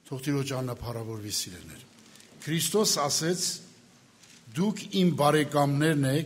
Թող Տիրոջ անունը փառավորվի սիրելիներ։ Քրիստոս ասեց. դուք իմ բարեկամներն եք,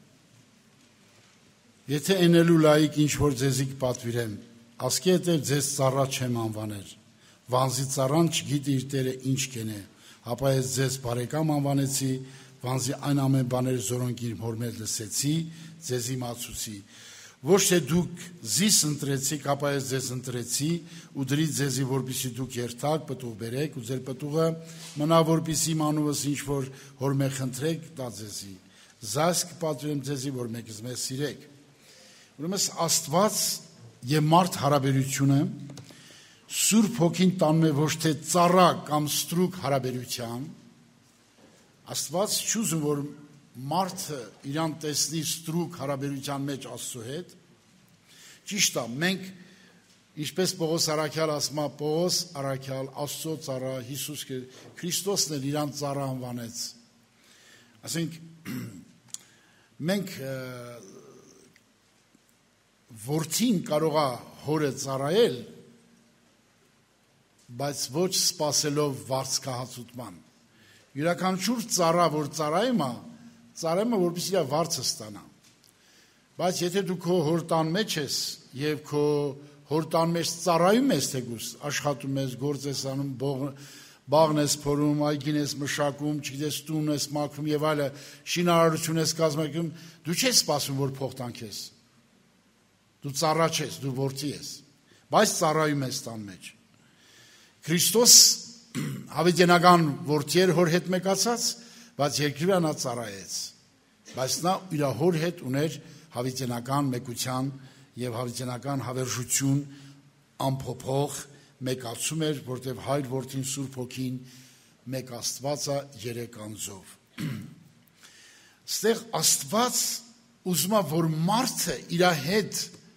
եթե ընելու լայք ինչ որ ձեզի կպատվիրեմ, ասկի հետև ձեզ ծառա չեմ անվաներ, վանզի ծառան չգիտի իր տերը ինչ կենե, ապա ես ձեզ բարեկամ անվանեցի, վանզի այն ամեն բաներ զորոնք իր հորմեր լսեցի, ձեզ իմացուցի, ոչ թե դուք զիս ընտրեցիք, ապա ես ձեզ ընտրեցի ու դրի ձեզի, որպեսզի դուք երթաք, պտուղ բերեք ու ձեր պտուղը մնա, որպեսզի իմ անունս ինչ որ հորմեր խնդրեք, տա ձեզի, զայս կպատվիրեմ ձեզի, որ մեկս մեզ սիրեք։ Ուրեմն Աստված եւ մարդ հարաբերությունը Սուրբ Հոգին տանում է ոչ թե ծառա կամ ստրուկ հարաբերության, Աստված չուզում որ մարդը իրան տեսնի ստրուկ հարաբերության մեջ Աստծո հետ, ճիշտ է, մենք ինչպես Պողոս առաքյալ ասում է, Պողոս առաքյալ Աստծո ծառա Հիսուս Քրիստոսն էլ իրան ծառա անվանեց, ասենք մենք որդին կարող է հորը ծառայել, բայց ոչ սպասելով վարձկահացության, յուրաքանչյուր ծառա, որ ծառայում է, որպես իր վարձը ստանա, բայց եթե դու քո հորտան մեջ ես և քո հորտան մեջ ծառայում ես թեկուզ, աշխատում ես, գործ ես անում, բաղն ես փորում, այգին ես մշակում, չգիտես տուն ես մաքրում և այլը, շինարարություն ես կազմակերպում, դու չես սպասում, որ փող տանքես, դու ծառա չես, դու որդի ես, բայց ծառայում ես տան մեջ։ Քրիստոս հավիտենական որդի էր հոր հետ մեկացած, բայց երկրի նա ծառայեց, բայց նա իր հոր հետ ուներ հավիտենական մեկության և հավիտենական հավերժություն ամփոփող մեկացում էր, որտև հայր որդին Սուրբ Հոգին մեկ Աստվածը երեք անձով։ Ստեղ Աստված ուզում է, որ մարդը իր հետ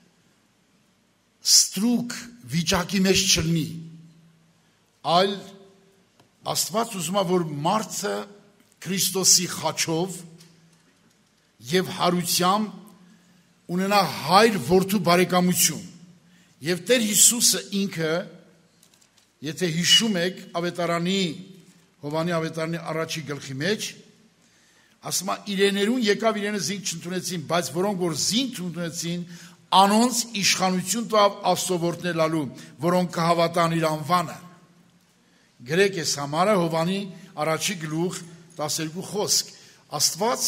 ստրուկ վիճակի մեջ չլինի, այլ Աստված ուզում է, որ մարդը Քրիստոսի խաչով և հարությամբ ունենա հայր որդու բարեկամություն և Տեր Հիսուսը ինքը, եթե հիշում եք Հովհաննես ավետարանի առաջի գլխի մեջ, ասում է իրեներուն եկավ իրենը զինք չընդունեցին, բայց որոնք որ զինք ընդունեցին, անոնց իշխանություն տավ Աստծո որդներ լալու, որոնք կհավատան իր անվանը։ Գրեք ես համարը Հովհաննի առաջի գլուխ 12 խոսք, Աստված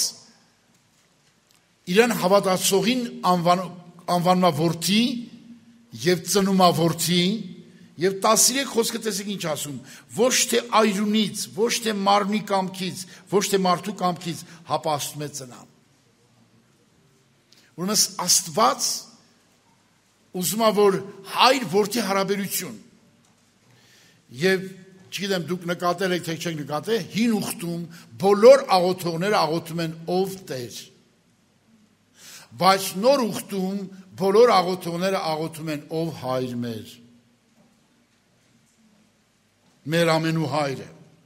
իրան հավատացողին անվանում է որդի և ծնում է որդի և 13 խոսքը տեսեք ինչ ասում, ոչ թե այրունից, ոչ թե մարմնի կամքից, ոչ թե մարդու կամքից հապաստում է ծնան։ Ուրեմն Աստված ուզում է, որ հայր որդի հարաբերություն և չգիտեմ դուք նկատել եք, թե չեք նկատել, հին ուխտում բոլոր աղոթողները աղոթում են ով Տեր, բայց նոր ուխտում բոլոր աղոթողները աղոթում են ով հայր մեր ամենու հայրը։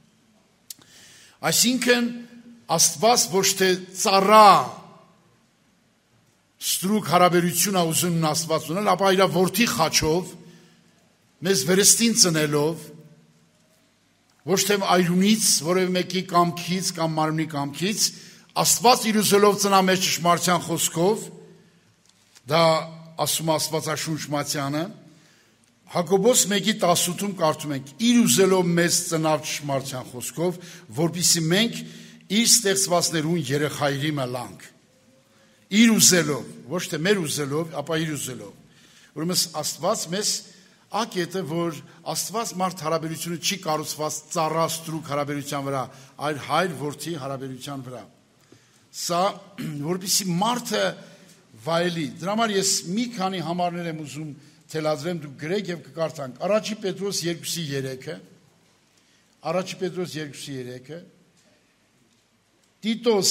Այսինքն Աստված ոչ թե ծառա ստրուկ հարաբերություն ուզում Աստված ունել, ապա իր որդի խաչով, մեզ վերստին ծնելով, ոչ թե այրունից, որևէ մեկի կամքից կամ մարմնի կամքից, Աստված իր ուզելով ծնա մեզ ճշմարտության խոսքով, դա ասում Աստվածաշունչ Մատթեանը, Հակոբոս 1:18-ում կարդում ենք, իր ուզելով մեզ ծնավ ճշմարտության խոսքով, որպեսզի մենք իր ստեղծվածներուն երեխայրի մլանք։ Իր ուզելով, ոչ թե մեր ուզելով, ապա իր ուզելով։ Ուրեմն Աստված մեզ ակետը, որ Աստված մարդ հարաբերությունը չի կառուցված ծառա ստրուկ հարաբերության վրա, այլ հայր որդի հարաբերության վրա։ Սա որպեսզի մարդը վայելի, դրա համար ես մի քանի համարներ եմ ուզում թելադրեմ, դուք գրեք և կկարդանք։ Առաջի Պետրոս 2:3-ը, Առաջի Պետրոս 2:3-ը, Տիտոս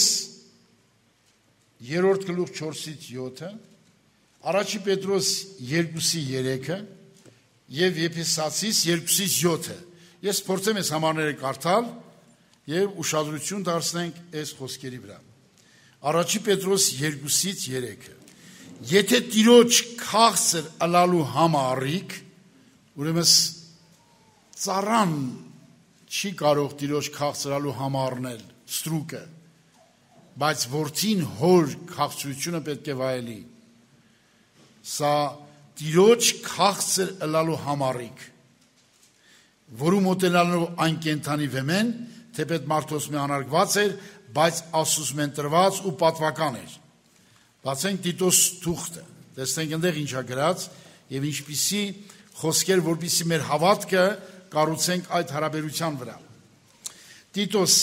3-րդ գլուխ 4-7-ը, Առաջի Պետրոս 2:3-ը և Եփեսացիս 2:7-ը։ Ես փորձեմ այս համարները կարդալ և ուշադրություն դարձնենք այս խոսքերի վրա։ Առաջի Պետրոս 2:3-ը։ Եթե Տիրոջ քաղցր ըլալու համարիք, ուրեմն ծառան չի կարող տիրոջ քաղցրալու համառնել ստրուկը, բայց որդին հոր քաղցրությունը պետք է վայելի։ Սա տիրոջ քաղցր ըլալու համառիկ, որու մոտենալով այն կենթանի վեմեն, թեպետ մարդոս մի անարգված էր, բայց Աստծուց տրված ու պատվական էր։ Բացենք Տիտոս թուղթը, տեսնենք այնտեղ ինչ է գրած եւ ինչպիսի խոսքեր, որպիսի մեր հավատքը կառուցենք այդ հարաբերության վրա։ Տիտոս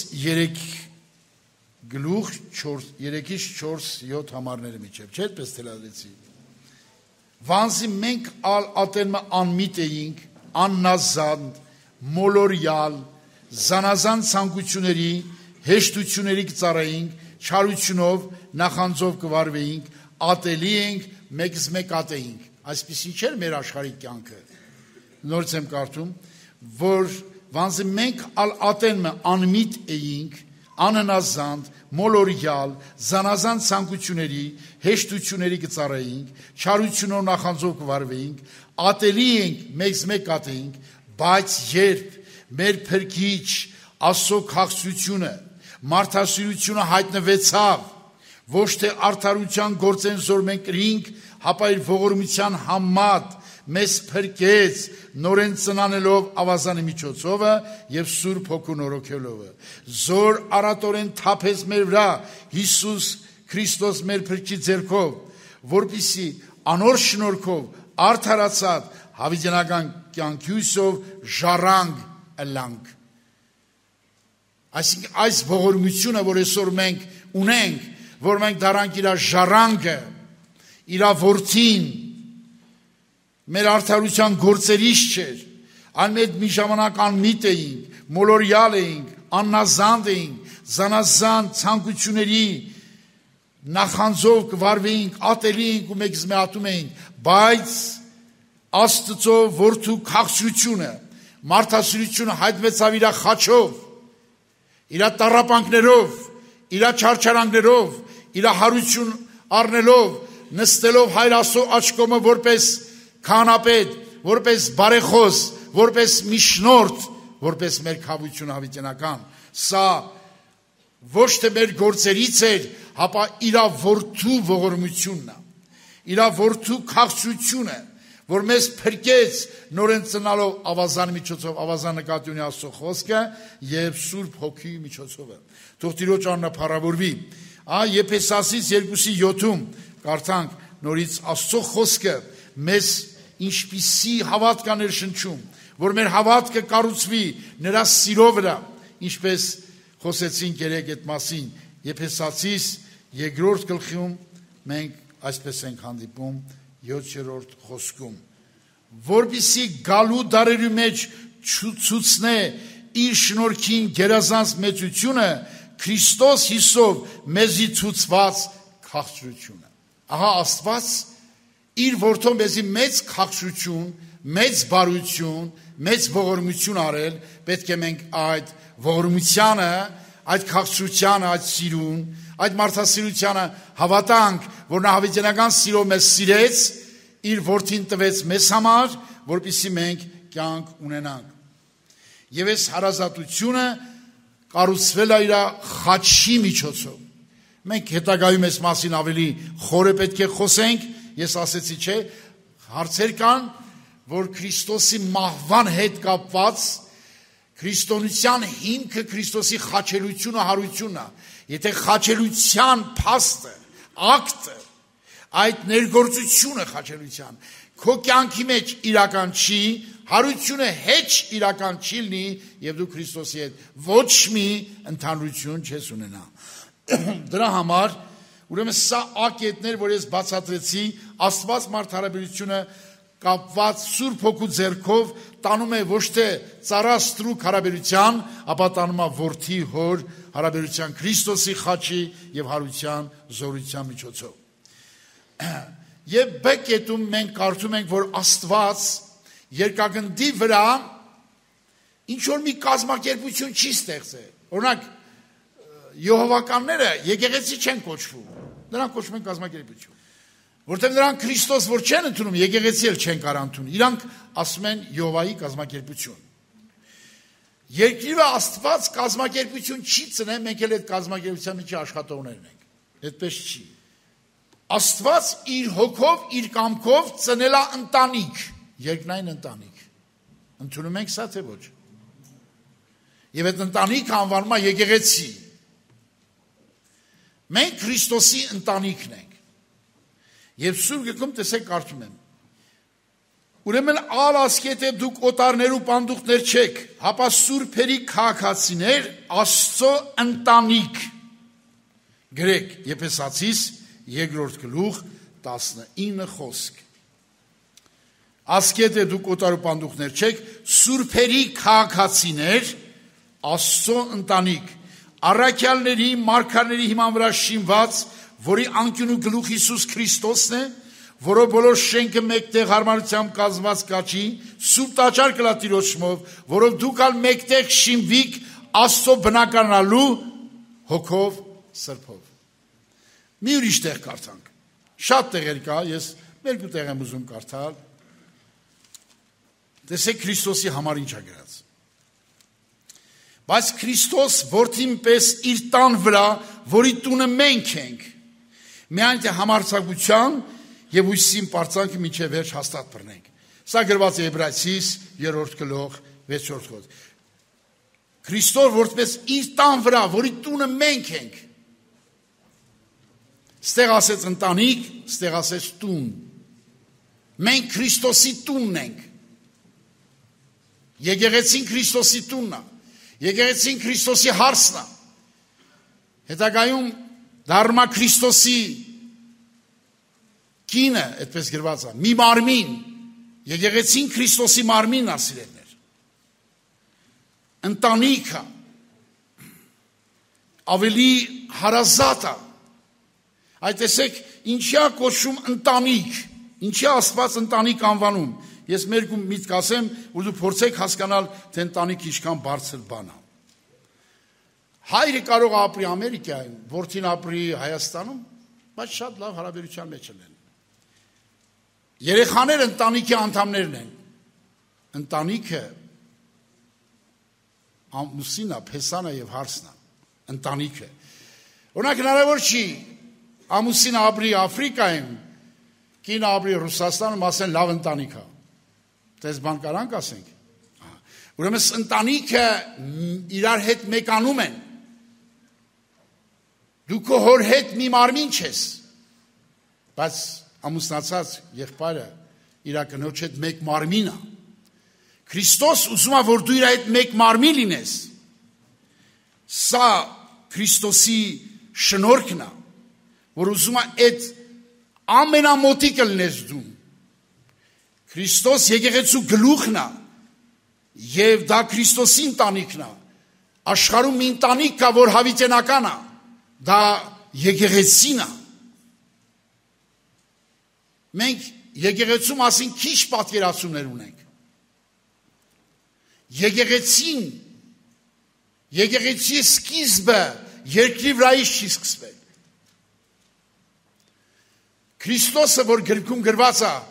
3:4-7 համարները միջև, չէ՞ այդպես թելադրեցի։ Վանզի մենք ատենը անմիտ էինք, աննազանդ, մոլորյալ, զանազան ցանկությունների, հեշտությունների կծառայինք, չարությունով, նախանձով կվարվեինք, ատելի ենք, մեկս մեկ ատեինք։ Այսպիսին չէր մեր աշխարհի կյանքը։ Նորից եմ կարդում, որ վանզի մենք ատենը անմիտ էինք, աննազանդ, մոլորյալ, զանազան ցանկությունների, հեշտությունների կծառայինք, չարությունով նախանձով կվարվեինք, ատելի ենք, մեկս մեկ ատեինք, բայց երբ մեր փրկիչ Աստծո քաղցրությունը, մարդասիրությունը հայտնվեցավ, ոչ թե արդարության գործեն զոր մենք կրինք, հապա իր ողորմության համատ մեզ փրկեց, նորեն ծնանելով ավազանի միջոցովը եւ Սուրբ Հոգու նորոգելով, զոր արատորեն թափեց մեր վրա Հիսուս Քրիստոս մեր փրկի ձեռքով, որպիսի անոր շնորհքով արդարացած հավիտենական կյանքյուսով ժառանգ ըլանք։ Այսինքն այս ողորմությունը, որ այսօր մենք ունենք, որ մենք դարանք իր ժառանգը, իր որդին, մեր արդարության գործերից չէր, անմետ մի ժամանակ անմիտ էինք, մոլորյալ էինք, աննազանդ էինք, զանազան ցանկությունների նախանձով կվարվեինք, ատելի էինք ու մեկս մեատում էինք, բայց Աստծո որդու քաղցրությունը, մարդասիրությունը հայտնվեցավ իր խաչով, իր տառապանքներով, իր չարչարանքներով, իր հարություն առնելով, նստելով Հայր Աստծո աջ կողմը որպես քահանապետ, որպես բարեխոս, որպես միջնորդ, որպես մեր քավություն հավիտենական։ Սա ոչ թե մեր գործերից էր, հապա իր որդու ողորմությունն է, իր որդու քաղցրությունը, որ մեզ փրկեց նորեն ծնալով ավազանի միջոցով, ավազան նկատի ունի Աստծո խոսքը եւ Սուրբ Հոգի միջոցով։ Թող Տիրոջ անունը փառավորվի։ Եփեսացիս 2:7 կարդանք նորից Աստծո խոսքը մեզ ինչպիսի հավատք է ներշնչում, որ մեր հավատքը կառուցվի նրա սիրո վրա, ինչպես խոսեցինք երեկ այդ մասին, Եփեսացիս 2-րդ գլխում մենք այսպես ենք հանդիպում 7-րդ խոսքում, որպիսի գալու դարերի մեջ ցուցնե իր շնորհքին գերազանց մեծությունը Քրիստոս Հիսով մեզի ցուցված քաղցրությունը։ Ահա Աստված իր որդուն մեզի մեծ քաղցրություն, մեծ բարություն, մեծ ողորմություն արել, պետք է մենք այդ ողորմությանը, այդ քաղցրությանը, այդ սիրուն, այդ մարդասիրությանը հավատանք, որ նա հավիտենական սիրով մեզ սիրեց, իր որդին տվեց մեզ համար, որպեսզի մենք կյանք ունենանք։ Եվ այս հարազատությունը կառուցվել է իր խաչի միջոցով։ Մենք հետագայում այս մասին ավելի խորը պետք է խոսենք, ես ասեցի չէ, հարցեր կան, որ Քրիստոսի մահվան հետ կապված քրիստոնեության հիմքը Քրիստոսի խաչելությունը, հարությունն է։ Եթե խաչելության փաստը, ակտը, այդ ներգործությունը խաչելության քո կյանքի մեջ իրական չի, հարությունը հեչ իրական չի լինի եւ դու Քրիստոսի հետ ոչ մի ընդհանրություն չես ունենա։ Դրա համար ուրեմն սա ակետներ, որ ես բացատրեցի, Աստված մարդ հարաբերությունը կապված Սուրբ Հոգու ձեռքով տանում է ոչ թե ծառա ստրուկ հարաբերության, ապա տանում է որդի հոր հարաբերության Քրիստոսի խաչի եւ հարության զորության միջոցով։ Եվ բեկետում մենք կարդում ենք, որ Աստված երկագնդի վրա ինչ որ մի կազմակերպություն չի ստեղծել։ Օրինակ Եհովականները եկեղեցի չեն կոչվում, նրանք կոչվում են կազմակերպություն, որտեղ նրանք Քրիստոս որ չեն ընդունում, եկեղեցի էլ չեն կարող ընդունել, իրանք ասում են Եհովայի կազմակերպություն։ Երկիրը Աստված կազմակերպություն չի ծնե, մենք էլ այդ կազմակերպության մեջ աշխատողներն ենք։ Այդպես չի։ Աստված իր հոգով, իր կամքով ծնել է ընտանիք, երկնային ընտանիք։ Ընդունում ենք սա թե ոչ։ Եվ այդ ընտանիքը անվանում է եկեղեցի։ Մենք Քրիստոսի ընտանիքն ենք։ Եվ Սուրբ Գրքում տեսեք կարդում եմ. Ուրեմն ալ ասկետ է դուք օտարներ ու պանդուխներ չեք, հապա սուրբերի քաղաքացիներ, Աստծո ընտանիք։ Գրեք Եփեսացիս 2-րդ գլուխ 19 խոսք։ Ասկետ է դուք օտար ու պանդուխներ չեք, սուրբերի քաղաքացիներ, Աստծո ընտանիք, առաքյալների, մարգարեների հիման վրա շինված, որի անկյուն ու գլուխ Հիսուս Քրիստոսն է, որով բոլոր շենքը մեկտեղ հարմարությամբ կազմված կաչի, սուրբ տաճար կլա Տիրոջ շնորհով, որով դուք ալ մեկտեղ շինվիք Աստծո բնականալու հոգով սրբով։ Մի ուրիշ տեղ կարդանք։ Շատ տեղեր կա, ես երկու տեղ եմ ուզում կարդալ։ Տեսեք Քրիստոսի համար ինչ է գրած։ Բայց Քրիստոս որդին պես իր տան վրա, որի տունը մենք ենք, միայն թե համարձակության եւ ույսին պարծանքը մինչեւ վերջ հաստատ բռնենք։ Սա գրված է Եբրայեցիս 3-րդ գլուխ 6-րդ խոսք։ Քրիստոս որպես իր տան վրա, որի տունը մենք ենք։ Ստեղ ասեց ընտանիք, ստեղ ասեց տուն։ Մենք Քրիստոսի տունն ենք։ Եկեղեցին Քրիստոսի տունն է։ Եկեղեցին Քրիստոսի հարսն է։ Հետագայում դառնա Քրիստոսի կինը, այդպես գրված է, մի մարմին, եկեղեցին Քրիստոսի մարմինն է, սիրելիներ։ Ընտանիքը ավելի հարազատ է։ Այդ տեսեք, ինչի է կոչվում ընտանիք, ինչի է Աստված ընտանիք անվանում։ Ես մերկում միտք ասեմ, որ դու փորձեք հասկանալ, թե ընտանիք ինչքան բարձր բան է։ Հայրը կարող է ապրի Ամերիկայում, որդին ապրի Հայաստանում, բայց շատ լավ հարաբերության մեջ են։ Երեխաները ընտանիքի անդամներն են։ Ընտանիքը ամուսինը, փեսանը եւ հարսն է։ Ընտանիքը։ Օրինակ հնարավոր չի ամուսինը ապրի Աֆրիկայում, կինը ապրի Ռուսաստանում, ասեն լավ ընտանիք է։ Դες բան կարանք ասենք։ Ուրեմն ընտանիքը իրար հետ մեկանում են։ Դու քո հոր հետ մի մարմին ես։ Բայց ամուսնացած եղբայրը իր կնոջ հետ մեկ մարմին է։ Քրիստոս ուզում է, որ դու իր հետ մեկ մարմին լինես։ Սա Քրիստոսի շնորհքն է, որ ուզում է այդ ամենամոտիկը լինես դու։ Քրիստոս եկեղեցու գլուխն է, եւ դա Քրիստոսի ընտանիքն է։ Աշխարհում մի ընտանիք կա, որ հավիտենական է, դա եկեղեցին է։ Մենք եկեղեցու մասին քիչ պատկերացումներ ունենք։ Եկեղեցին, եկեղեցի սկիզբը երկրի վրայից չի սկսվել։ Քրիստոսը, որ գրքում գրված է,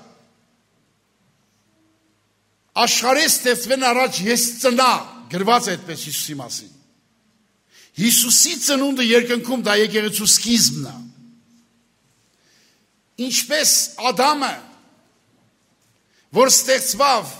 աշխարհի ստեղծվեն առաջ ես ծնա, գրված է այդպես Հիսուսի մասին։ Հիսուսի ծնունդը երկնքում դա եկեղեցու սկիզբն է։ Ինչպես Ադամը, որ ստեղծվավ,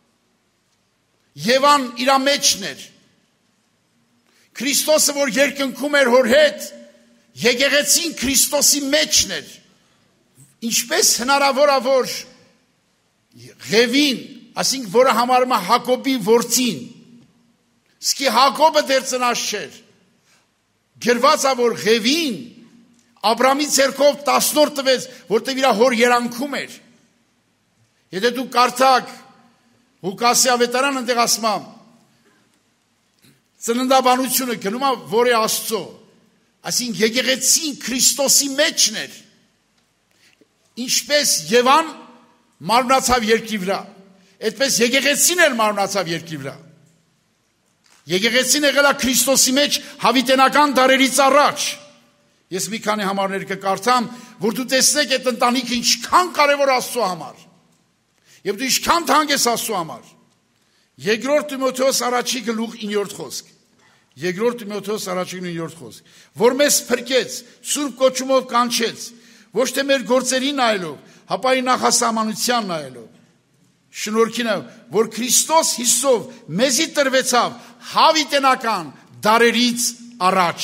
Եվան իր մեջն էր, Քրիստոսը, որ երկնքում էր հոր հետ, եկեղեցին Քրիստոսի մեջն էր։ Ինչպես հնարավոր է, որ Ղևին, ասինքն որը համարում է Հակոբի որդին, սկի Հակոբը դեռ ծնած չէր, գրված է, որ Ղևին Աբրամի ցերկով 10 տվեց, որտեղ իր հոր երանքում էր։ Եթե դու կարդաք Ղուկասի ավետարանը, այնտեղ ասում է, ծննդաբանությունը գնում է որի Աստծո, այսինքն եկեղեցին Քրիստոսի մեջն էր։ Ինչպես Եվան մարմնացավ երկրի վրա, այդպես եկեղեցին էլ մարմնացավ երկրի վրա։ Եկեղեցին եղել է Քրիստոսի մեջ հավիտենական դարերից առաջ։ Ես մի քանի համարներ կկարդամ, որ դու տեսնեք այդ ընտանիքը ինչքան կարևոր Աստծո համար։ Եվ դու ինչքան թանկ ես Աստծո համար։ Երկրորդ Տիմոթեոս առաջի գլուխ 9-րդ խոսք։ Երկրորդ Տիմոթեոս առաջի 9-րդ խոսք, որ մեզ փրկեց, սուրբ կոչումով կանչեց, ոչ թե մեր գործերի նայելով, հապա իր նախասահմանության նայելով։ Շնորհքին է, որ Քրիստոս Հիսուսով մեզի տրվեցավ հավիտենական դարերից առաջ։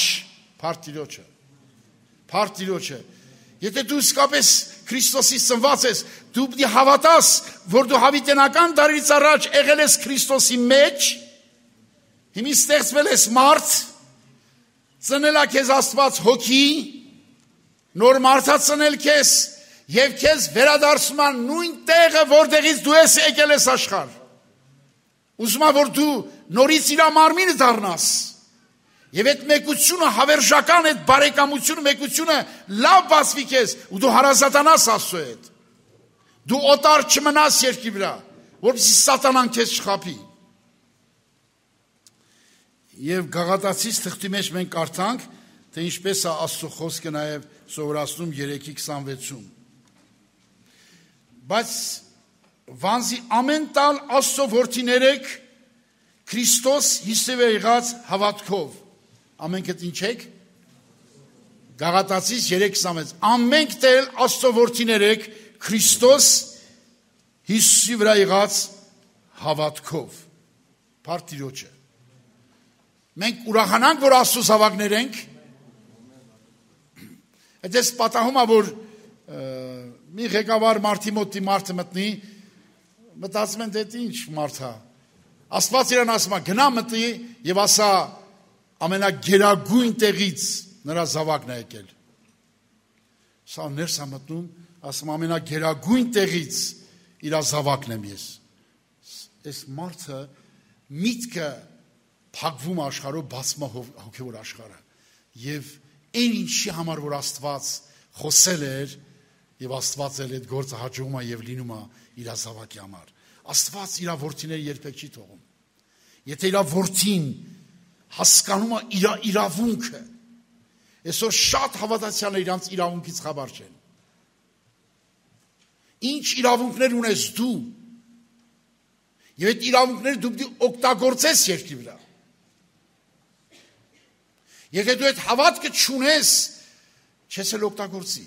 Փառք Տիրոջը։ Եթե դու իսկապես Քրիստոսի սնված ես, դու պիտի հավատաս, որ դու հավիտենական դարերից առաջ եղել ես Քրիստոսի մեջ, հիմի ստեղծվել ես մարդ, ծնել է քեզ Աստված հոգի, նոր մարդա ծնել քեզ, եւ քեզ վերադարձում է նույն տեղը, որտեղից դու ես եկել ես աշխարհ։ Ուզում եմ, որ դու նորից իր մարմինը դառնաս։ Եվ այդ մեկությունը հավերժական, այդ բարեկամությունը, մեկությունը լավ բացվի քեզ, ու դու հարազատանաս Աստծո հետ։ Դու օտար չմնաս երկրի վրա, որպեսզի սատանան քեզ չխաբի։ Եվ Գաղատացիս թղթի մեջ մենք կարդանք, թե ինչպես է Աստծո խոսքը նաև սովորացնում 3:26-ում։ Բայց վանզի ամեն տալ Աստծո որդիներեք Քրիստոս Հիսուսով եղած հավատքով։ Ամենքդ ինչ եք։ Գաղատացիս 3:26 ամենք տել Աստծո որդիներեք Քրիստոս Հիսուսի վրա եղած հավատքով։ Փառք Տիրոջը։ Մենք ուրախանանք, որ Աստծո զավակներ ենք։ Այդպես պատահում է, որ մի ղեկավար մարդի մոտ մարդը մտնի, մտածում են դե ինչ մարդ է։ Աստված իրան ասում է գնա մտնի եւ ասա ամենագերագույն տեղից նրա զավակն է եկել։ Սա ներս է մտնում, ասում ամենագերագույն տեղից իր զավակն եմ ես։ Այս մարդը միտքը փակվում աշխարհով, բացում հոգևոր աշխարհը եւ այն ինչի համար որ Աստված խոսել էր եւ Աստված էլ այդ գործը հաջողում է եւ լինում է իր զավակի համար։ Աստված իր որդիները երբեք չի թողում։ Եթե իր որդին հասկանում է իր իրավունքը, այսօր շատ հավատացյալներ իրանց իրավունքից խաբար չեն։ Ինչ իրավունքներ ունես դու։ Եվ այդ իրավունքները դու պիտի օգտագործես երկրի վրա։ Եթե դու այդ հավատքը չունես, չես էլ օգտագործի։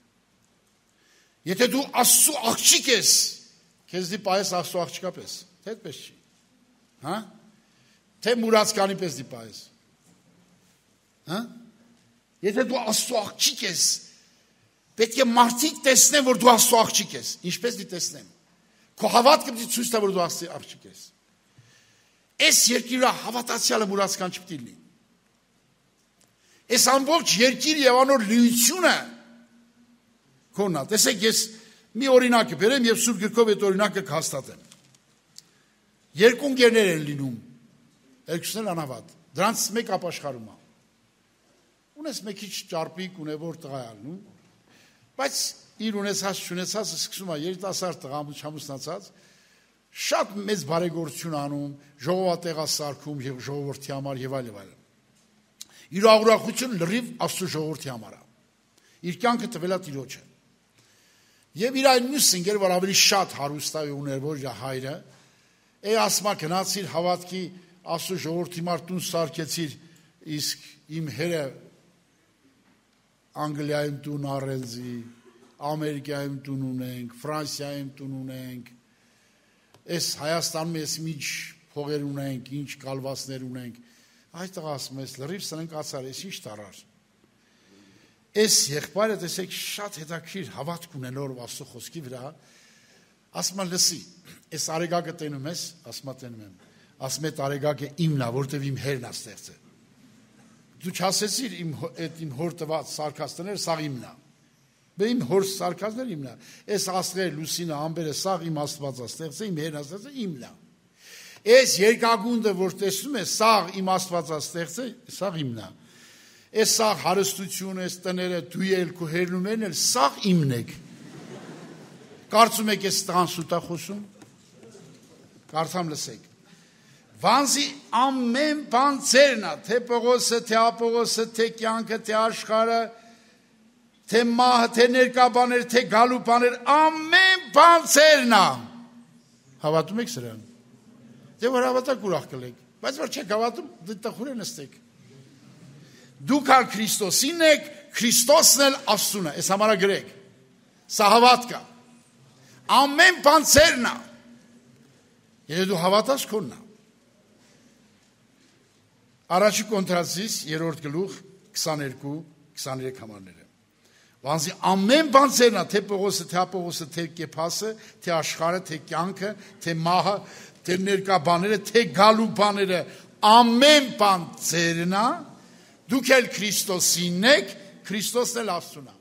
Եթե դու Աստծո աղջիկ ես, քեզ դիպայես Աստծո աղջիկա պես, թե այդպես չի։ Հա? Թե մուրացկանի պես դիպայես։ Հա? Եթե դու Աստծո աղջիկ ես, պետք է մարդիկ տեսնեն, որ դու Աստծո աղջիկ ես։ Ինչպես դի տեսնեն։ Քո հավատքը պիտի ցույց տա, որ դու Աստծո աղջիկ ես։ Այս երկրի վրա հավատացյալը մուրացկան չպիտի լինի։ Այս ամբողջ երկիր եւ անոր լիությունը քոնա։ Տեսեք, ես մի օրինակ բերեմ եւ Սուրբ գրքով այդ օրինակը հաստատեմ։ Երկու ընկերներ են լինում։ Երկուսն էլ անհավատ։ Դրանց մեկ ապաշխարում է։ Ունես մի քիչ ճարպիկ, ունևոր տղա է ալնում, բայց իր ունեցած չունեցածը սկսում է երիտասարդ տղա ամուսնացած շատ մեծ բարեգործություն անում, ժողովատեղա սարքում եւ ժողովրդի համար եւ այլ։ Իր աղուրախությունը լրիվ Աստծո ժողովրդի համար է։ Իր կյանքը տվել է Տիրոջը։ Եվ իր այն մյուս ընկերը, որ ավելի շատ հարուստ է ուներ, որ իր հայրը, ասма գնացիր հավատքի Աստծո ժողովրդի համար տուն սարքեցիր, իսկ իմ հերը Անգլիայում տուն առելձի, Ամերիկայում տուն ունենք, Ֆրանսիայում տուն ունենք, այս Հայաստանում ես միջ փողեր ունենք, ինչ կալվածներ ունենք։ Այդտեղ ասում ես լրիվ սնենք ացար, ես ինչ տարար։ Այս եղբայրը տեսեք շատ հետաքրքիր հավատք ունելով Աստծո խոսքի վրա, ասում է լսի, այս արեգակը տենում ես, ասում է տենում եմ, ասում է արեգակը իմն է, որտեվ իմ հերն է ստեղծել։ Դու չասեցիր իմ հոր տված սարքածները, սաղ իմն է։ Բե իմ հոր սարքածները իմն է։ Այս աստղերը, լուսինը, ամբերը, սաղ իմ Աստվածը ստեղծել, իմ հերն է ստեղծել, իմն է։ Այս երկագունդը, որ տեսնում ես, սաղ իմ Աստվածը ստեղծել, սաղ իմն է։ Այս սաղ հարստությունը, այս տները, դու ել քո հերնումներն էլ սաղ իմն եք։ Կարծում եք այս տղան սուտ է խոսում։ Կարդամ լսեք։ Վանզի ամեն բան ձերն է, թե Պողոսը, թե Ապողոսը, թե կյանքը, թե աշխարհը, թե մահը, թե ներկա բաներ, թե գալու բաներ, ամեն բան ձերն է։ Հավատում եք սրան։ Դե որ հավատաք ուրախ կլեք, բայց որ չեք հավատում, դե տխուր են ստեք։ Դուք ալ Քրիստոսին եք, Քրիստոսն էլ Աստծուն է, այս համարագրեք։ Սա հավատք է։ Ամեն բան ծերն է։ Եթե դու հավատաս քոնն է։ Առաջի Կորինթացիս 3-րդ գլուխ 22-23 համարները։ Վանզի ամեն բան ծերն է, թե Պողոսը, թե Ապողոսը, թե Կեփասը, թե աշխարհը, թե կյանքը, թե մահը, թե ներկա բաները, թե գալու բաները, ամեն բան ծերն է, դուք էլ Քրիստոսին եք, Քրիստոսն էլ Աստծուն է։